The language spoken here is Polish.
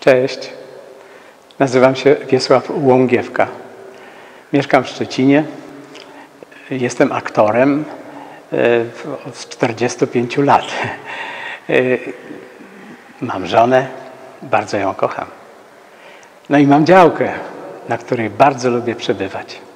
Cześć, nazywam się Wiesław Łągiewka. Mieszkam w Szczecinie, jestem aktorem od 45 lat. Mam żonę, bardzo ją kocham. No i mam działkę, na której bardzo lubię przebywać.